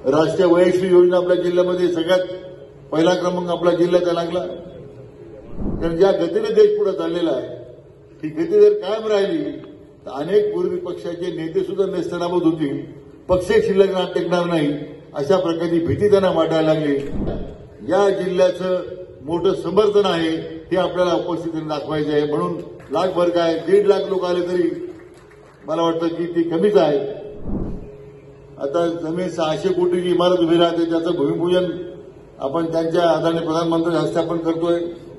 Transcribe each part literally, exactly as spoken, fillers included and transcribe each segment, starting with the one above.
राष्ट्रीय वयश्री योजना आपल्या जिल्ह्यामध्ये सगळ्यात पहिला क्रमांक आपला जिल्ह्याचा लागला। कारण ज्या गतीने देश पुढे चाललेला आहे ती गती जर कायम राहिली तर अनेक विरोधी पक्षाचे नेते सुद्धा नेस्तनाबूत होतील, पक्ष शिल्लक टिकणार नाही, अशा प्रकारची भीती त्यांना वाटायला लागली। या जिल्ह्याचं मोठं समर्थन आहे हे आपल्याला उपस्थितीने दाखवायचं आहे। म्हणून लाखभर काय दीड लाख लोक आले तरी मला वाटतं की ती कमीच आहे। आता जमीन सहाशे कोटीची इमारत उभी राहते, त्याचं भूमिपूजन आपण त्यांच्या आदरणीय प्रधानमंत्र्यांच्या हस्ते आपण करतोय।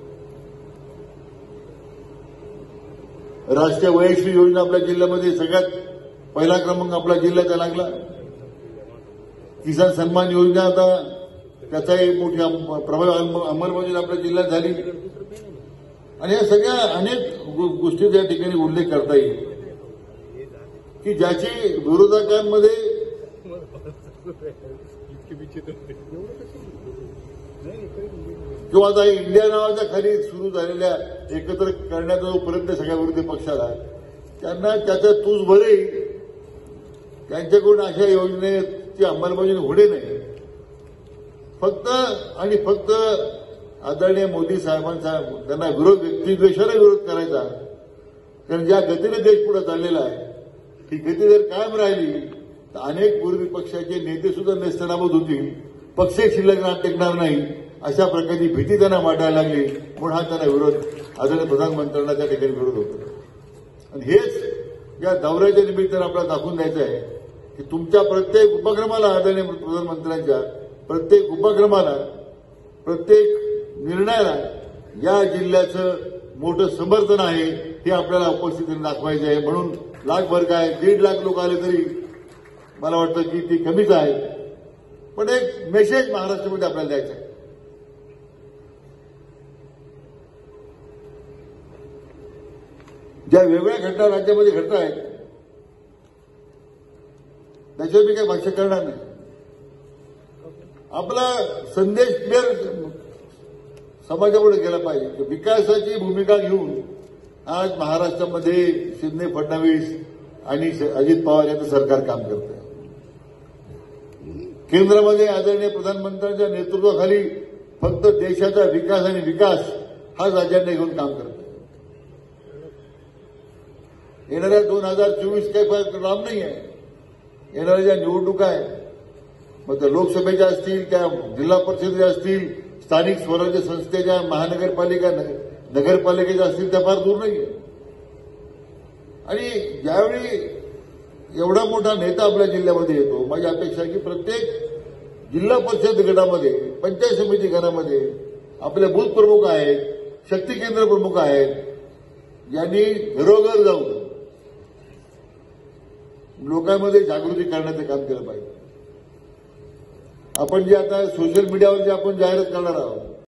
राष्ट्रीय वयश्री योजना आपल्या जिल्ह्यामध्ये सगळ्यात पहिला क्रमांक आपला जिल्ह्याचा लागला। किसान सन्मान योजना आता त्याचाही मोठी प्रभावी अंमलबजावणी आपल्या जिल्ह्यात झाली आणि या सगळ्या अनेक गोष्टी या ठिकाणी उल्लेख करता येईल की ज्याची विरोधकांमध्ये किंवा आता इंडिया नावाच्या खाली सुरू झालेल्या एकत्र करण्याचा जो प्रयत्न सगळ्या विरोधी पक्षाला त्यांना त्याचा तूज भरे त्यांच्याकडून अशा योजनेची अंमलबजावणी होणे नाही, फक्त आणि फक्त आदरणीय मोदी साहेबांचा त्यांना विरोध व्यक्तिद्वेषाला विरोध करायचा। कारण ज्या गतीने देश पुढे चाललेला आहे ती गती जर कायम राहिली तर अनेक विरोधी पक्षाचे नेते सुद्धा नेस्तनाबूत होतील, पक्ष शिल्लक टिकणार नाही, अशा प्रकारची भीती त्यांना वाटायला लागली। म्हणून हा त्यांना विरोध आदरणीय प्रधानमंत्र्यांना त्या ठिकाणी विरोध होतो। आणि हेच या दौऱ्याच्या निमित्तानं आपल्याला दाखवून द्यायचं आहे की तुमच्या प्रत्येक उपक्रमाला आदरणीय प्रधानमंत्र्यांच्या प्रत्येक उपक्रमाला प्रत्येक निर्णयाला या जिल्ह्याचं मोठं समर्थन आहे हे आपल्याला उपस्थितीने दाखवायचं आहे। म्हणून लाखभर काय दीड लाख लोक आले तरी मला वाटतं की ती कमीच आहे, पण एक मेसेज महाराष्ट्रामध्ये आपल्याला द्यायचा आहे। ज्या वेगळ्या घटना राज्यामध्ये घडत आहेत त्याच्यावर मी काही भाष्य करणार नाही। आपला संदेश क्लिअर समाजापुढे गेला पाहिजे की विकासाची भूमिका घेऊन आज महाराष्ट्रामध्ये शिंदे फडणवीस आणि अजित पवार यांचं सरकार काम करत आहे। केंद्रामध्ये आदरणीय प्रधानमंत्र्यांच्या नेतृत्वाखाली फक्त देशाचा विकास आणि विकास हाच अजेंडा घेऊन काम करत आहे। येणाऱ्या दोन हजार चोवीस काही फार लांब नाही आहे। येणाऱ्या ज्या निवडणुका आहेत मग त्या लोकसभेच्या असतील, त्या जिल्हा परिषदेच्या असतील, स्थानिक स्वराज्य संस्थेच्या, महानगरपालिका नगरपालिकेच्या असतील, त्या फार दूर नाहीये। आणि ज्यावेळी एवढा मोठा नेता आपल्या जिल्ह्यामध्ये येतो, माझी अपेक्षा आहे की प्रत्येक जिल्हा परिषद गटामध्ये, पंचायत समिती गटामध्ये आपले बूथ प्रमुख आहेत, शक्ती केंद्र प्रमुख आहेत, यांनी घरोघर जाऊन लोकांमध्ये जागृती करण्याचं काम केलं पाहिजे। आपण जे आता सोशल मीडियावर जे आपण जाहिरात करणार आहोत